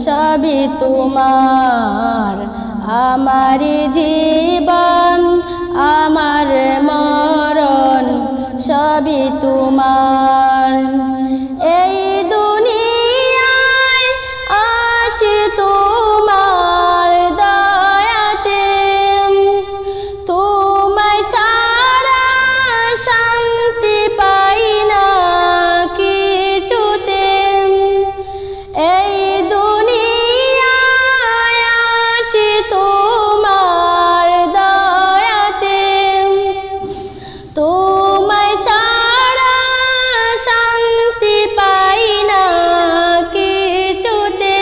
সবই তোমার। আমার জীবন আমার মরণ সবই তোমার। এই দুনিয়ায় আছি তোমার দয়াতে, তোমায় ছাড়া শান্তি পাই না কিছুতে। এই দুনিয়ায় আছি তোমার দয়াতে, তোমায় ছাড়া শান্তি পাই না কিছুতে।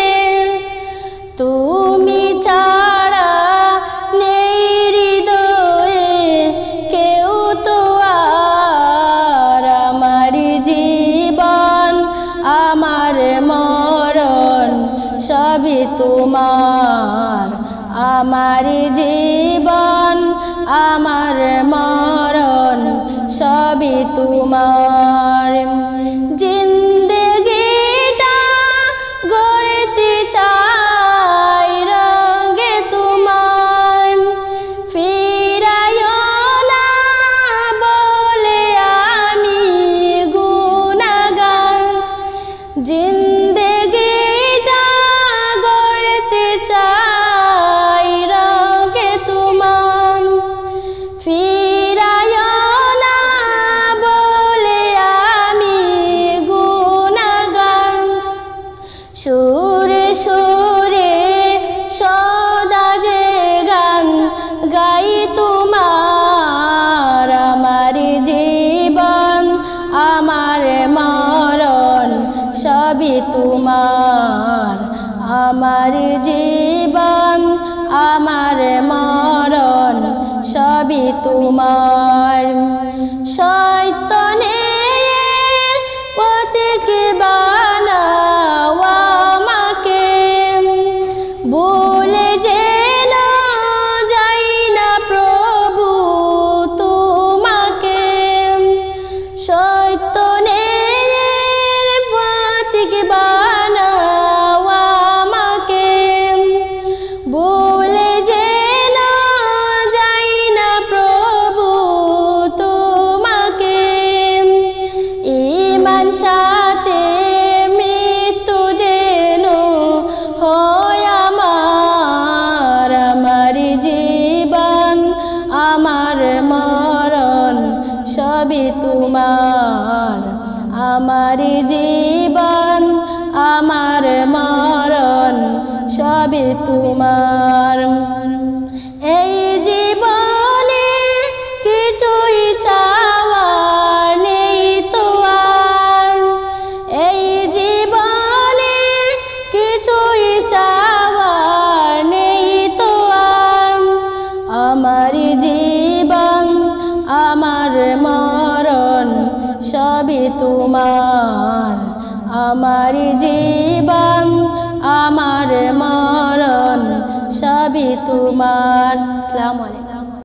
তুমি ছাড়া নেই হৃদয়ে কেউ তো আর। আমার জীবন আমার মরণ সবই তোমার। আমার জীবন আমার মরণ সবই তোমার। জিন্দেগিটা গড়তে চাই রঙে তোমার, ফিরাইও না বলে আমি গুনাহগার। জিন্দেগিটা গড়তে চাই রঙে তোমার, ফিরাইও না বলে আমি গুনাহগার। সুরে সুরে সদা যে গান গাই তোমার। আমার জীবন আমার মরণ সবই তোমার। আমার জীবন আমার মরণ সবই তোমার। শয়তানের পথিক বানাও আমাকে, ভুলে যেন যাই না প্রভু তোমাকে। শয়তানের পথিক বানাও আমাকে, ভুলে যেন যাই না প্রভু তোমাকে। ঈমান সাথে মৃত্যু যেন হয় আমার। আমার জীবন আমার মরণ সবই তোমার। আমার জীবন আমার মরণ সবই তোমার। এই জীবনে কিছুই চাওয়ার নেই তো আর। এই জীবনে কিছুই চাওয়ার নেই তো আর। আমার জীবন আমার মরণ সবই তোমার। আমার জীবন আমার মরণ সবই তোমার। আসসালামু আলাইকুম।